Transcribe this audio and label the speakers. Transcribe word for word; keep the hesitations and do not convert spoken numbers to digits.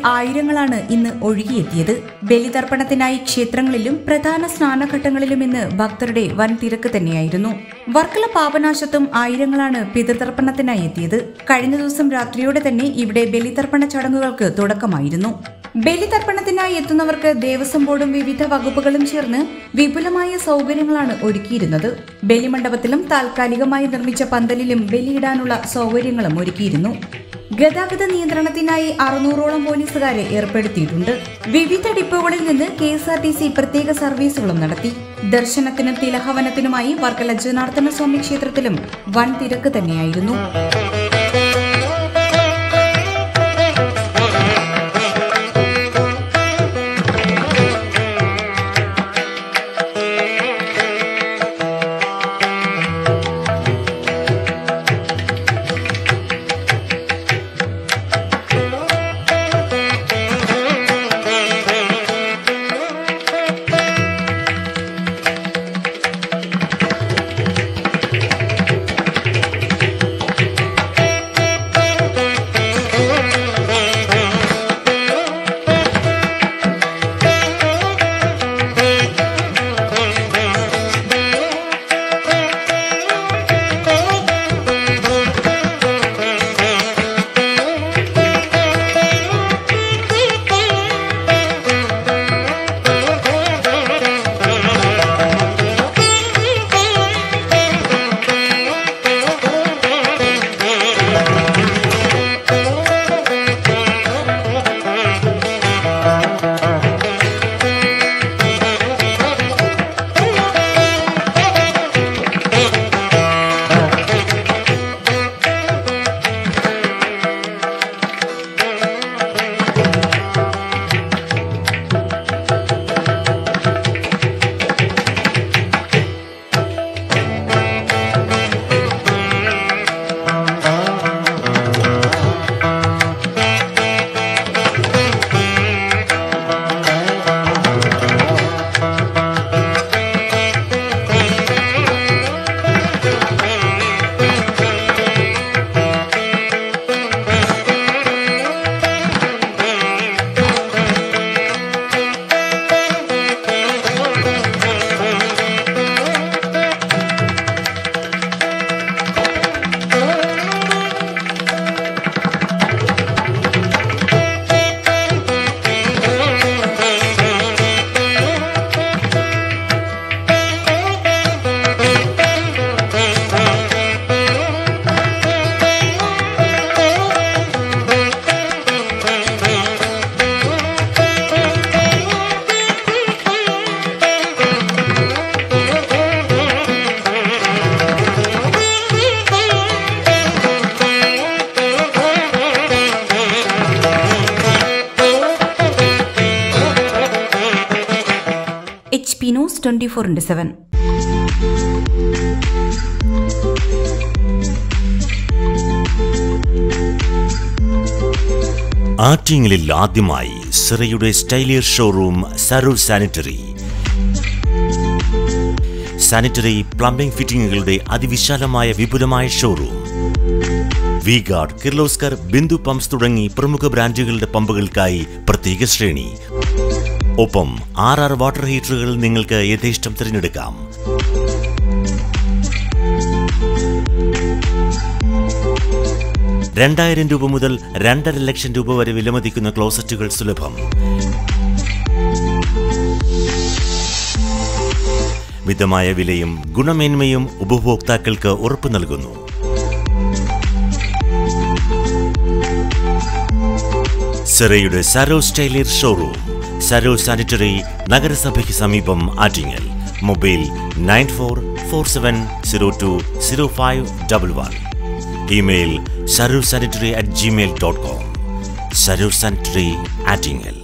Speaker 1: ആയിരങ്ങളാണ് ഇന്ന് ഒഴുകിയെത്തിയത്. ബലിതർപ്പണത്തിനായി ക്ഷേത്രങ്ങളിലും പ്രധാന സ്നാനഘട്ടങ്ങളിലും ഇന്ന് ഭക്തരുടെ വൻ തിരക്ക് തന്നെയായിരുന്നു. വർക്കല പാപനാശത്തും ആയിരങ്ങളാണ് പിതൃതർപ്പണത്തിനായി എത്തിയത്. കഴിഞ്ഞ ദിവസം രാത്രിയോടെ തന്നെ ഇവിടെ ബലിതർപ്പണ ചടങ്ങുകൾക്ക് തുടക്കമായിരുന്നു. ബലിതർപ്പണത്തിനായി എത്തുന്നവർക്ക് ദേവസ്വം ബോർഡും വിവിധ വകുപ്പുകളും ചേർന്ന് വിപുലമായ സൗകര്യങ്ങളാണ് ഒരുക്കിയിരുന്നത്. ബലിമണ്ഡപത്തിലും താൽക്കാലികമായി നിർമ്മിച്ച പന്തലിലും ബലിയിടാനുള്ള സൗകര്യങ്ങളും ഒരുക്കിയിരുന്നു. ഗതാഗത നിയന്ത്രണത്തിനായി അറുന്നൂറോളം പോലീസുകാരെ ഏർപ്പെടുത്തിയിട്ടുണ്ട്. വിവിധ ഡിപ്പോകളിൽ നിന്ന് K S R T C പ്രത്യേക സർവീസുകളും നടത്തി. ദർശനത്തിനും തിലഹവനത്തിനുമായി വർക്കല ജനാർദ്ദന സ്വാമി ക്ഷേത്രത്തിലും വൻ തിരക്ക് തന്നെയായിരുന്നു. H P news twenty four into seven.
Speaker 2: ആറ്റിങ്ങലിൽ ആദ്യമായി സിറയുടെ സ്റ്റൈലിയർ ഷോറൂം സരൂർ സാനിറ്ററി. സാനിറ്ററി പ്ലംബിംഗ് ഫിറ്റിംഗുകളുടെ അതിവിശാലമായ വിപുലമായ showroom. V guard, Kirloskar, Bindu pumps തുടങ്ങി പ്രമുഖ ബ്രാൻഡുകളുടെ പമ്പുകൾക്കായി പ്രത്യേക ശ്രേണി. ഒപ്പം ആർ ആർ വാട്ടർ ഹീറ്ററുകൾ നിങ്ങൾക്ക് യഥേഷ്ടം തിരഞ്ഞെടുക്കാം. രണ്ടായിരം രൂപ മുതൽ രണ്ടര ലക്ഷം രൂപ വരെ വിലമതിക്കുന്ന ക്ലോസറ്റുകൾ സുലഭം. മിതമായ വിലയും ഗുണമേന്മയും ഉപഭോക്താക്കൾക്ക് ഉറപ്പു നൽകുന്നു. സിറയുടെ സരോ സ്റ്റൈലിയർ ഷോറൂം, സരോ സാനിറ്ററി, നഗരസഭയ്ക്ക് സമീപം, Attingal. Mobile nine four four seven zero two zero five double one. Email സരോ sanitary at Gmail dot com. സരോ സാനിറ്ററി, ആറ്റിങ്ങൽ.